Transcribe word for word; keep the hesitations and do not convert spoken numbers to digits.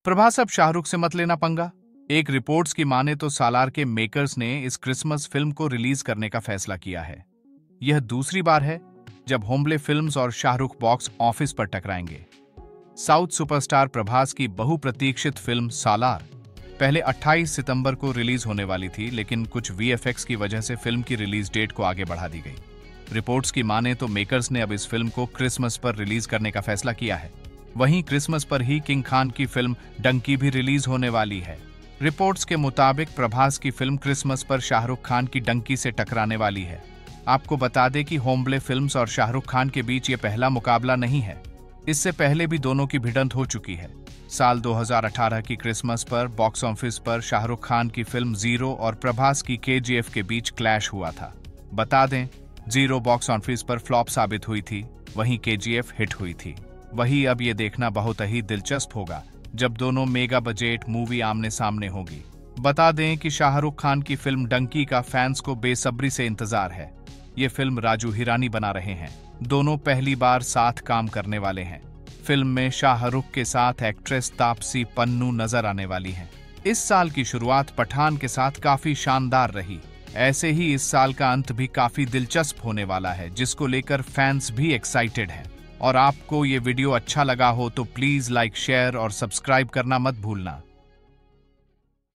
प्रभास अब शाहरुख से मत लेना पंगा। एक रिपोर्ट्स की माने तो सालार के मेकर्स ने इस क्रिसमस फिल्म को रिलीज करने का फैसला किया है। यह दूसरी बार है जब होम्बले फिल्म्स और शाहरुख बॉक्स ऑफिस पर टकराएंगे। साउथ सुपरस्टार प्रभास की बहुप्रतीक्षित फिल्म सालार पहले अट्ठाईस सितंबर को रिलीज होने वाली थी, लेकिन कुछ वीएफएक्स की वजह से फिल्म की रिलीज डेट को आगे बढ़ा दी गई। रिपोर्ट्स की माने तो मेकर्स ने अब इस फिल्म को क्रिसमस पर रिलीज करने का फैसला किया है। वहीं क्रिसमस पर ही किंग खान की फिल्म डंकी भी रिलीज होने वाली है। रिपोर्ट्स के मुताबिक प्रभास की फिल्म क्रिसमस पर शाहरुख खान की डंकी से टकराने वाली है। आपको बता दें कि होम्बले फिल्म्स और शाहरुख खान के बीच ये पहला मुकाबला नहीं है। इससे पहले भी दोनों की भिड़ंत हो चुकी है। साल दो हज़ार अठारह की क्रिसमस पर बॉक्स ऑफिस पर शाहरुख खान की फिल्म जीरो और प्रभास की केजीएफ के बीच क्लैश हुआ था। बता दें, जीरो बॉक्स ऑफिस पर फ्लॉप साबित हुई थी, वहीं केजीएफ हिट हुई थी। वहीं अब ये देखना बहुत ही दिलचस्प होगा जब दोनों मेगा बजट मूवी आमने सामने होगी। बता दें कि शाहरुख खान की फिल्म डंकी का फैंस को बेसब्री से इंतजार है। ये फिल्म राजू हिरानी बना रहे हैं। दोनों पहली बार साथ काम करने वाले हैं। फिल्म में शाहरुख के साथ एक्ट्रेस तापसी पन्नू नजर आने वाली हैं। इस साल की शुरुआत पठान के साथ काफी शानदार रही। ऐसे ही इस साल का अंत भी काफी दिलचस्प होने वाला है, जिसको लेकर फैंस भी एक्साइटेड हैं। और आपको ये वीडियो अच्छा लगा हो तो प्लीज लाइक, शेयर और सब्सक्राइब करना मत भूलना।